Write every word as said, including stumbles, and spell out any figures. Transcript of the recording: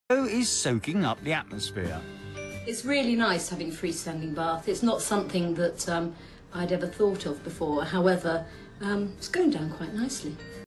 is soaking up the atmosphere. It's really nice having a freestanding bath. It's not something that um, I'd ever thought of before. However, um, it's going down quite nicely.